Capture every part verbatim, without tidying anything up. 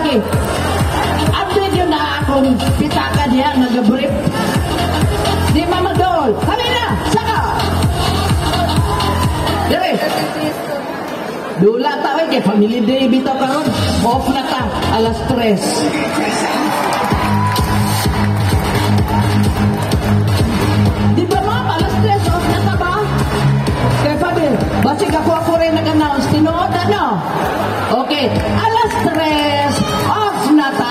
lagi. Update yun na akong pitaka diya nag-brief. Di Mama Dol. Halina, saka. Dere. Dula ta oy kay family day bitaw karon. Off na ta alas tres. Di ba ma'am, alas tres off na ta ba? Kay Fabil, basig ako ako rin nag-announce. Tinood ano? Okay, alas tres off na ta.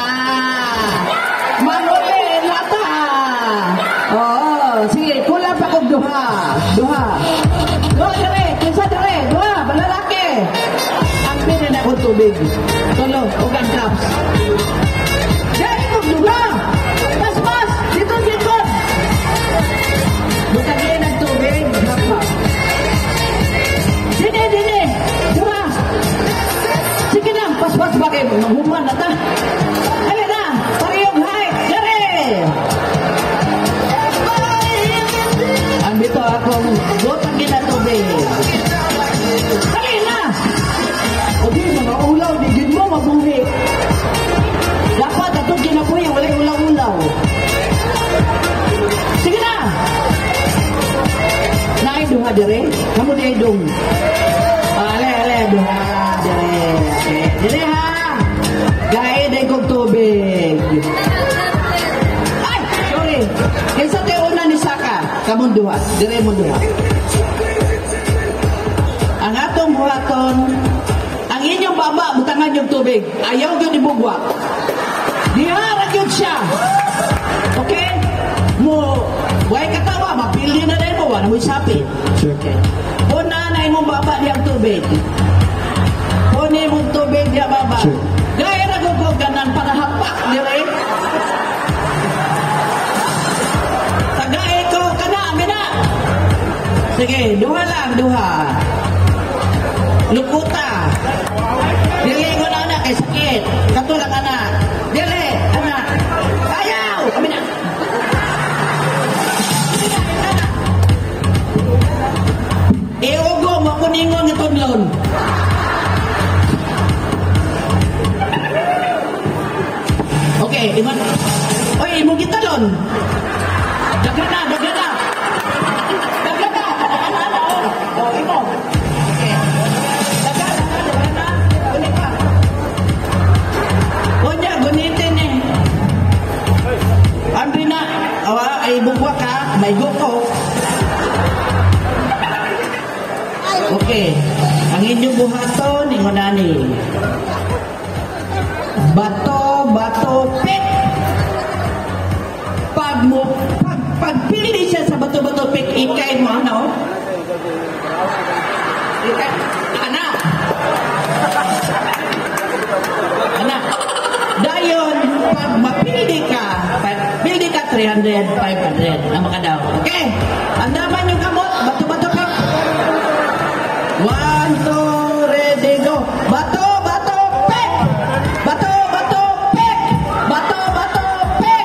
Manuel na ta. Oo, sige, kulang pa kong duha. Duha. Duha dere, kinsa dere, duha, balalaki. Ang pinin akong tubig. Tulo, ugang cups. Dere kong duha. Mas, mas, dito, dito. Butagin ang tubig. Hapa. Dine, dine. Duha. Sige na, pas-pas ba kayo? Manghuman na ta. Halina na, pariyong height. Dere. Andito akong butagin ang tubig. Halina. O di, mga ulaw, digid mo, mabuhi. Dapat atong kinabuhi, walay ulaw-ulaw. Sige na. Naay duha dire, kamu di dong. Ale ale duha dire. Okay. Dire ha. Gae day kog tubig. Ay, sorry. Kinsa tay una ni Saka? Kamu duha, dire mo duha. Ang atong buhaton, ang inyong baba butangan yung tubig. Ayaw gyud ibugwa. Diha ra gyud siya. Okay? Mo, way katawa, mapili na rin mo, wala mo'y sapit. Okay. Una na imong baba niyang tubig. Una imong tubig niya baba. Gaya na guguganan para hapak, di rin? Tagay ko, kana, mina. Sige, duha lang, duha. Lukuta. Dili ko na anak, kay sakit. Katulang anak. Dili, anak. Ayaw, kami na. Iugo mo kuningon ng tunlon. Okay, iman. Oy, imo gitalon. Daghan na, daghan na. Daghan na. Oh, imo. Okay. Daghan na, daghan na. Kunin ka. Kunya, gunitin eh. Andri na. Awa, ay bugwa ka. May goko. Okay, ang inyong buhaton, ingon nani. Bato, bato, pik. Pag mo, pag, pagpili siya sa bato-bato pik, ikay mo, ano? Ikay, anak. Anak. Dayon, pag mapili ka, pili ka three hundred, five hundred, na makadaw. Okay, ang daman yung kamot, bato-bato pik. One, two, ready, go. Bato, bato, pek. Bato, bato, pek. Bato, bato, pek.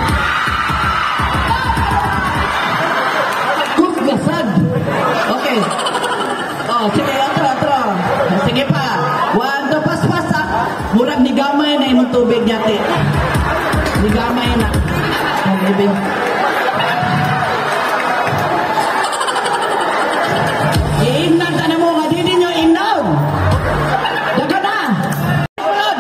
Kuglasad. Okay. Oh, sige, atro, atro. Sige pa. One, two, pas, pas. Murag ni gamay na imong tubig yati. Ni gamay na. Mag-ibig. Iimnan ka na mo, nga di ninyo imnan. Daga na. Ulod.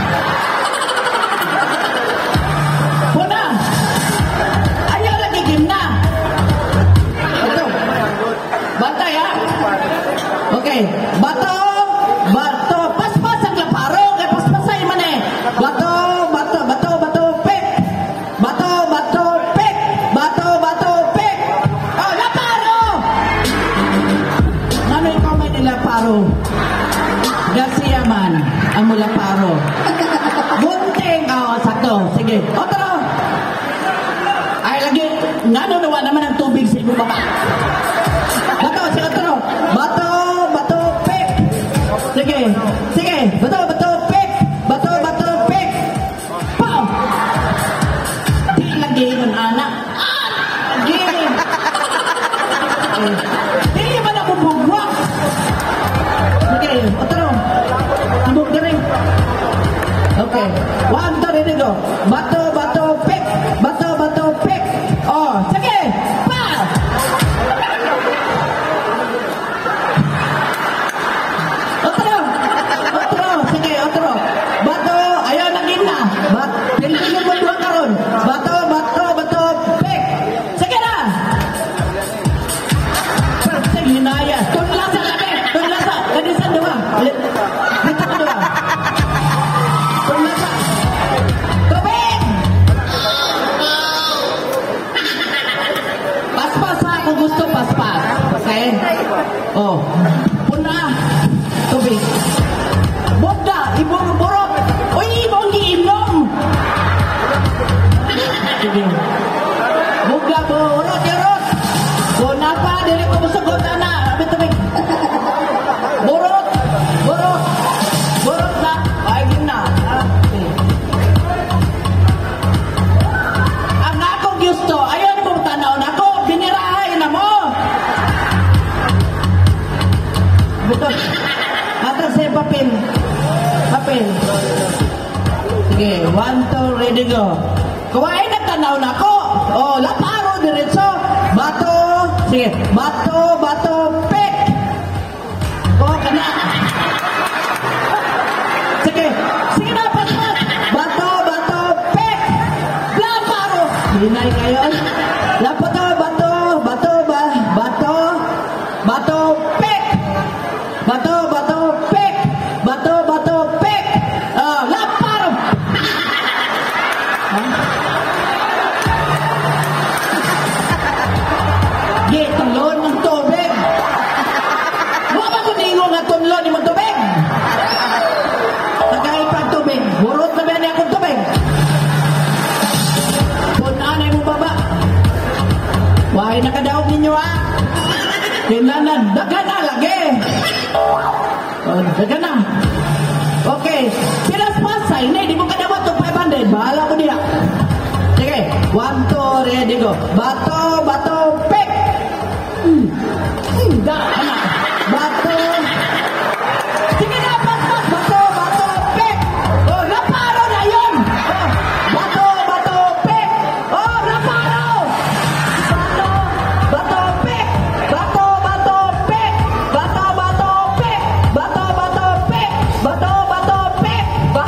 Puna. Ayaw lagi gimna. Ito. Batay ha. Okay. Bato. Bato. Paspas ang laparo. Kaya paspasay man eh. Bato. Bato. Bato. Bato. Pek. Bato. Bato. Pek. Bato. Bato. Pek. Oh, laparo. Nanoy ko may nilaparo. Garcia man, ang mulaparo. Bunting, oh, sakto. Sige, otro. Ay, lagi, nanunawa naman ang tubig sa ibo baba. Bato, si otro. Bato, bato, pek. Sige, sige, bato, bato, pek. Bato, bato, pek. Pow! Di lagi nun, anak. Ah, lagi. Di ba na bubugwa? Sige, otro. Tibok na rin. Okay. go. Bato, bato, pick. Bato, bato, pick. Oh, sige. Pass. Otro. Otro. Sige, otro. Bato, ayaw na gina. Bat, pinipin mo doon karon. Bato, bato, bato, pick. Sige na. Sige, hinaya. Tunlasa kami. Tunlasa. Kadisan dua. Dito ko dua. Tunlasa. Tubig! Paspas ha, kung gusto paspas. Okay? Oh. Puna. Tubig. Bogda, ibong burok. Uy, ibong giinom. Sige. Bogda, burot, irot. Puna pa, dili ko musugot na. Abi tubig. Burot. Burot. Burot na. Ay, yun na. Okay. Ang akong gusto, ayaw mo tanaw na ko, binirahay na mo. Buto. Atas sa papel. Papel. Sige, one, two, ready, go. Kuwain na tanaw na ko. Oh, laparo, diretso. Bato. Sige, bato, bato, pek. Oh, kana. Sige, sige na, paspas. Bato, bato, pek. Laparo. Hinay kayo. Lapato, bato, bato, ba, bato, bato, pek. Bato, bato, pek. Bato, bato, pek. Ah, laparo. Huh? Ye, tulon ng tubig. Wala ko ningo nga tulon ng tubig. Nagay pa tubig. Burot na ba niya akong tubig? Punanay mo baba. Wahay nakadaog ninyo ha. Kailangan, daga na lagi. Oh, daga na. Okay. Pilas pasay. Hindi, di mo kadawat itong five hundred. Bahala ko niya. Sige. One, two, ready, go. Bato, bato, pick. Hmm. Hmm, da, ano. Bato. Sige na, paspas. Bato, bato, pick. Oh, raparo na yun. Oh, bato, bato, pick. Oh, raparo. Bato, bato, pick. Bato, bato, pick. Bato, bato, pick. Bato, bato, pick. Bato, bato, pick.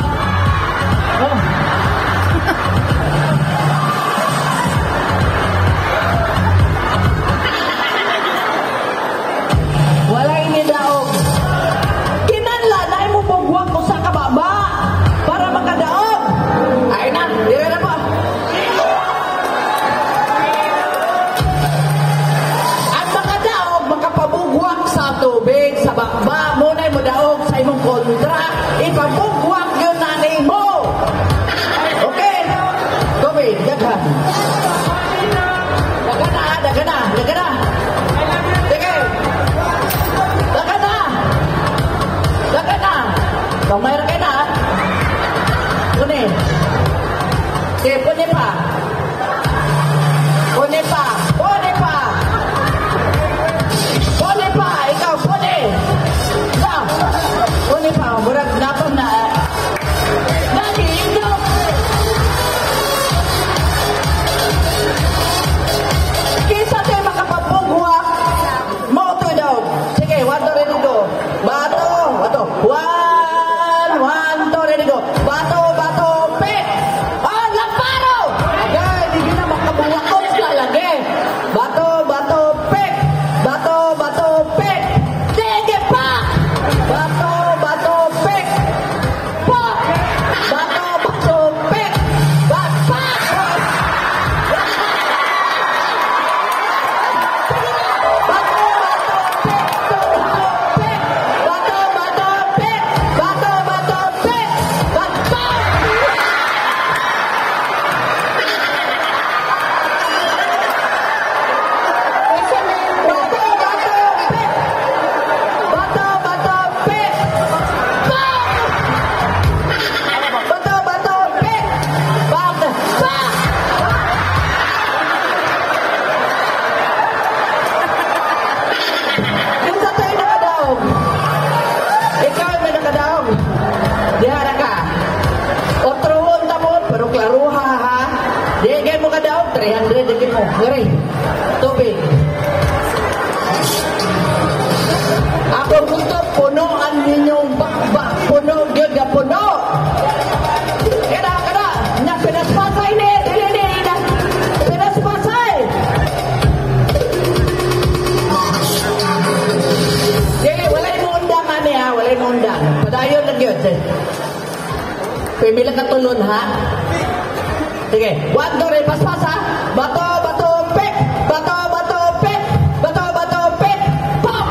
Pimila ka tulon, ha? Sige. One, two, three, paspas, ha? Bato, bato, pek! Bato, bato, pek! Bato, bato, pek! Pop!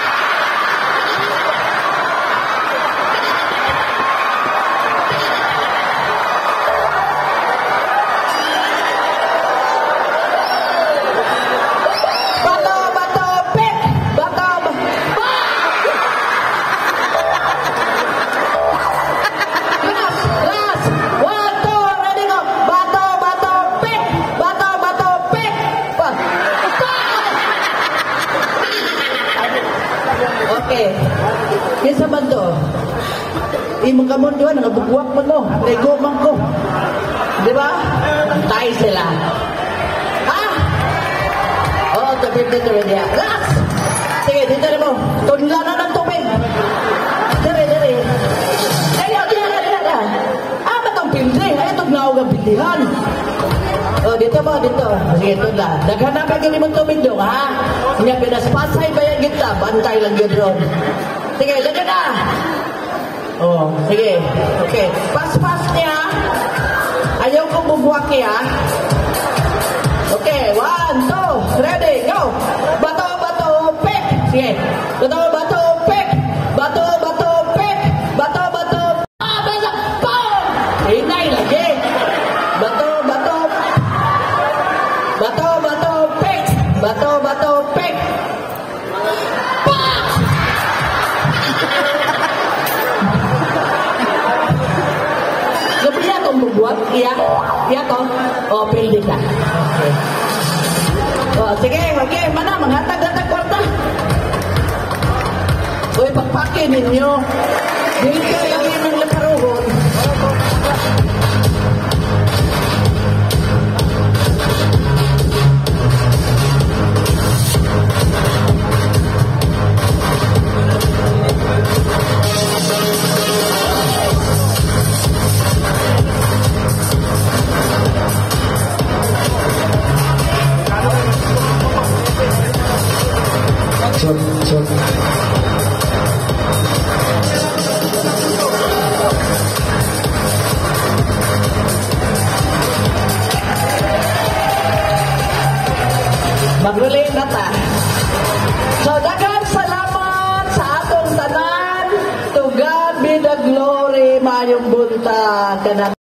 Bato, bato, pek! Bato, ba- Pop! Last, last! One, two, ready, go! Bato, bato, pek! Bato, bato, pek! Pop! Pop! Okay. Kisa man to? Imo ka mo doon, nagabugwak mo mo. Lego man ko. Di ba? Tay sila. Ha? Oo, tubig dito rin niya. Last! Sige, dito na mo. Tunla na ng tubig. Dire, dire. Ayaw, dire, dire, dire. Ah, ba't ang pindi? Ayaw, tugnaw ang pindihan. Oh, dito mo, dito. Sige, tunla. Daghan na pagkili mong tubig doon, ha? Nga, pinaspasay ba yung kita? Bantay lang yun doon. Sige, lagyan na. Oh, sige. Okay. Pas-pas niya. Ayaw kong bubwaki, ha? Okay, one, two, ready, go! Bato, bato, pek! Sige. Bato, bato, pek! Bato, bato, pek! Bato, bato, ah, basa, pong! Hinay lagi. Bato, bato, bato, bato, pek! Bato, bato, pek! Pak! Gabi na itong bubuhat? Iya? Iya ko? O, pildi ka. Okay. O, sige, okay. Mana, manghatag-hatag kwarta. Uy, pagpakin ninyo. Dito lang yun ang lakaruhon. Shot, shot. Mag-relate na ta. So, daghang salamat sa atong tanan. To God be the glory, mayong bunta.